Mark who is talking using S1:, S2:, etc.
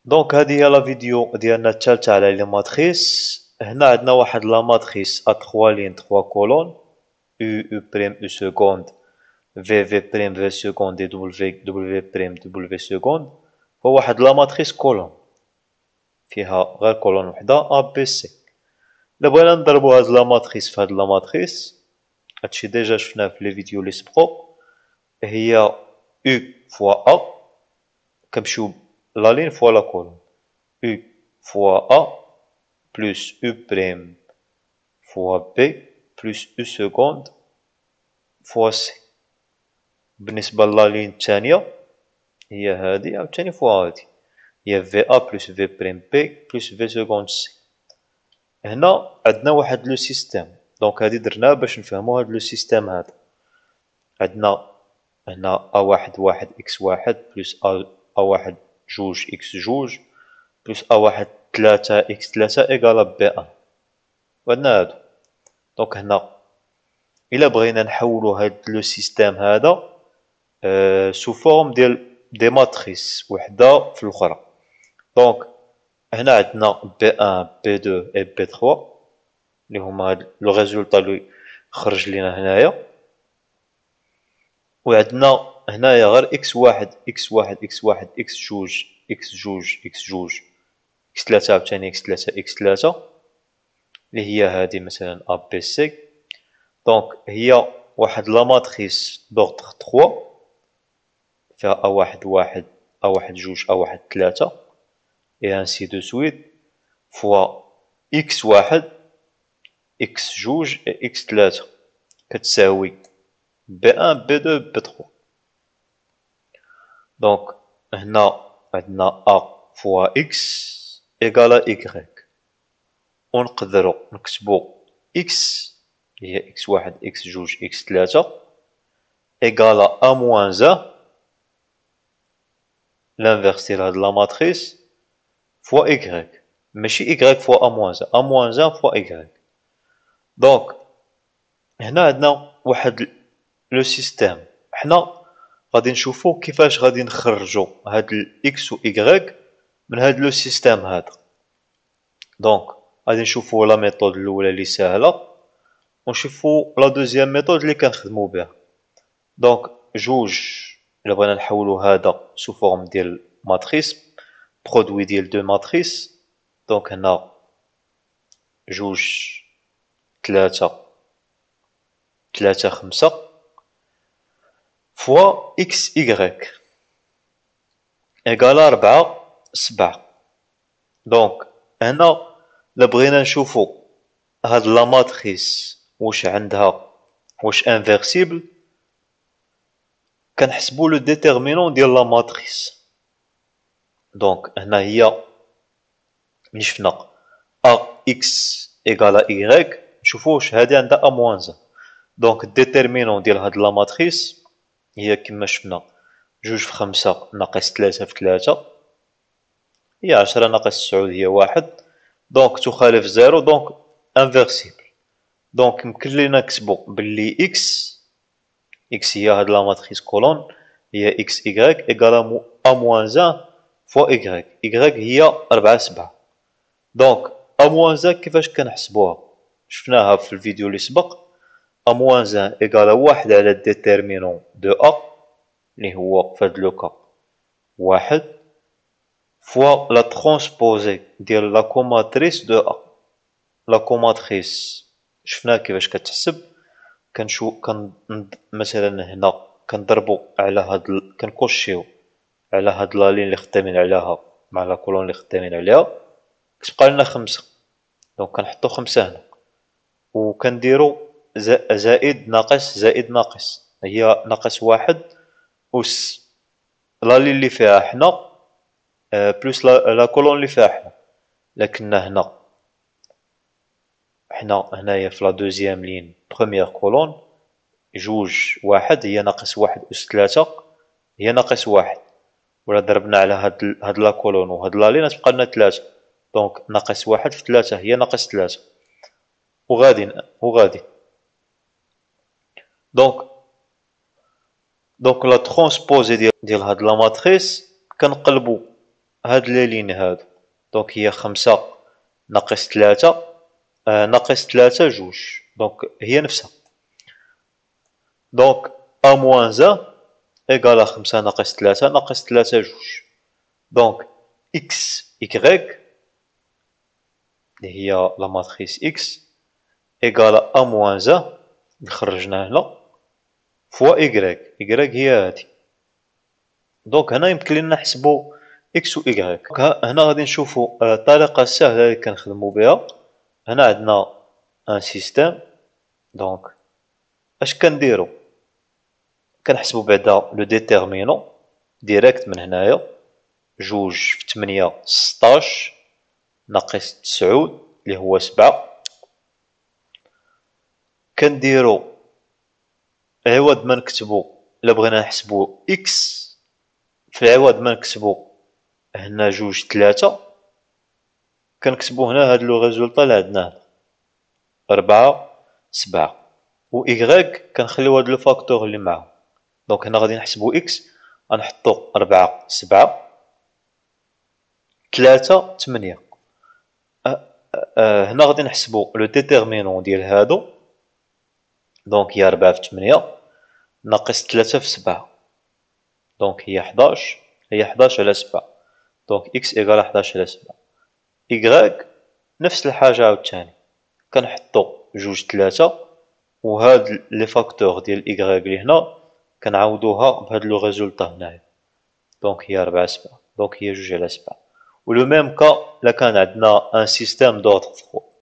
S1: دونك هذه هي لا فيديو ديالنا الثالثة على لي ماتريس. هنا عندنا واحد لا ماتريس ا 3 لين 3 كولون U بريم U سكوند V بريم V سكوند et W بريم W سكوند. هو واحد لا ماتريس كولون فيها غير كولون وحدة A B C. إلا بغينا نضربو هاد لا ماتريس في هاد لا ماتريس، هادشي ديجا شفناه في لي فيديو لي سبقو. هي U فوا A، كنمشيو لا لين فوا لا كولون. U fois A plus U prime fois B plus U seconde fois C. بالنسبة للا لين الثانية هي هادي عاوتاني فوا هادي، هي في A plus V prime B plus V seconde C. هنا عندنا واحد لو سيستيم، دونك هادي درناها باش نفهمو هاد لو سيستيم هذا. عندنا هنا A واحد واحد إكس واحد بلس A واحد جوج إكس جوج بلس A واحد تلاتة إكس تلاتة إيكالا بي أن. وعندنا هادو. دونك هنا إلا بغينا نحولو هاد لو سيستيم هذا سو فورم ديال دي ماتريس وحدة في الأخرى. دونك هنا عندنا بي أن بي دو إي بي تخوا لي هما هاد لو ريزولطا لي خرج لينا هنايا. وعندنا هنايا غير إكس واحد إكس واحد إكس واحد إكس جوج إكس جوج إكس جوج إكس تلاتة عاوتاني إكس تلاتة إكس تلاتة لي هي هادي مثلا أ بي سي. دونك هي واحد لا ماتريس دوردر 3 فيها أ واحد واحد أ واحد جوج أ واحد تلاتة et ainsi de suite فوا إكس واحد إكس جوج إكس تلاتة كتساوي بي أن بي دو بي تخوا. دونك هنا عندنا أ فوا إكس إيكالا إيكغيك، ونقدرو نكتبو إكس هي إكس واحد إكس جوج إكس تلاتة إيكالا أ موان أن لانفيرس ديال هاد لا ماتريس فوا إيكغيك، ماشي إيكغيك فوا أ موان أن، أ موان أن فوا إيكغيك. دونك هنا عندنا واحد لو سيستيم، حنا غادي نشوفو كيفاش غادي نخرجو هاد الإكس و إيكغيك من هاد لو سيستيم هذا. دونك غادي نشوفو لا ميثود الأولى لي ساهلة، ونشوفو لا دوزيام ميثود لي كنخدمو بها. دونك جوج إلا بغينا نحولو هذا سو فورم ديال ماتريس، برودوي ديال دو ماتريس. دونك هنا جوج تلاتة تلاتة خمسة فوا إكس إيكغيك إيكالا ربعة سبعة. دونك هنا إلا بغينا نشوفو هاد لا ماتريس واش عندها واش انفيرسيبل، كنحسبو لو ديتيرمينون ديال لا ماتريس. دونك هنا هي ملي شفنا أ إكس إيكالا إيغريك، نشوفو واش هادي عندها أ موان زان. دونك الديتيرمينون ديال هاد لا ماتريس هي كيما شفنا جوج في خمسة ناقص تلاتة في تلاتة هي عشرة ناقص تسعود هي واحد. دونك تخالف زيرو، دونك انفيرسيبل. دونك يمكن لينا نكتبو بلي إكس هي هاد لا ماتريس كولون هي إكس إيكغيك إيكالا أ موان زان فوا إيكغيك. إيكغيك هي ربعة سبعة. دونك أ موان زان كيفاش كنحسبوها؟ شفناها في الفيديو اللي سبق. أ موان زان إيكالا واحد على ديتيرمينون دو أ اللي هو في هاد لو كا واحد فوا لا ترونسبوزي ديال لا كوماتريس دو أ. لا كوماتريس شفنا كيفاش كتحسب. مثلا هنا كنضربو على كنكوشيو على هاد لا لين اللي خدامين عليها مع لا كولون اللي خدامين عليها، كتبقى لنا خمسة. دونك كنحطو خمسة هنا وكنديرو زائد ناقص زائد ناقص، هي ناقص واحد أس لا لين اللي فيها حنا بلوس لا كولون اللي فيها حنا. لكن حنا هنايا في لا دوزيام لين بخومييغ كولون جوج واحد هي ناقص واحد أس تلاتة هي ناقص واحد، ولا ضربنا على هاد لا كولون وهاد لا لين تبقى لنا تلاتة. دونك ناقص واحد في تلاتة هي ناقص تلاتة وغادي. دونك لا ترونسبوزي ديال هاد لا ماتريس كنقلبو هاد لي لين هادو، دونك هي 5 ناقص 3 ناقص 3 جوج، دونك هي نفسها. دونك أ موان 1 إيكالا 5 ناقص 3 ناقص 3 جوج، دونك إكس إكغيك اللي هي لا ماتريس إكس إيكالا أ موان 1 اللي خرجناه هنا فوا إكغيك، إكغيك هي هادي. دونك هنا يمكن لينا نحسبو إكس و إكغيك. هنا غادي نشوفو الطريقة السهلة اللي كنخدمو بها. هنا عندنا ان سيستيم، دونك اش كنديرو؟ كنحسبو بعدا لو ديتيرمينون ديريكت من هنايا، جوج في 8 16 ناقص 9 اللي هو 7. كنديرو عوض ما نكتبو الا بغينا نحسبو اكس، في عوض ما نكتبو هنا جوج 3 كنكتبو هنا هاد لو ريزولطا اللي عندنا 4 7، و إيكغيك كنخليو هاد لو فاكتور اللي معاه. دونك هنا غادي نحسبو إكس غنحطو 4 7 3 8. هنا غادي نحسبو لو ديتيرمينون ديال هادو، دونك هي 4 في 8 ناقص 3 في 7، دونك هي 11، هي 11 على 7، دونك إكس إيكال 11 على 7. إيكغيك نفس الحاجة عاوتاني، كنحطو جوج 3 وهاد لي فاكتور ديال إيكغيك اللي هنا كنعوضوها بهاد لو ريزولطا هنايا، دونك هي 4 7، دونك هي جوج على 7. و لو ميم كا إلا كان عندنا ان سيستيم دوطخ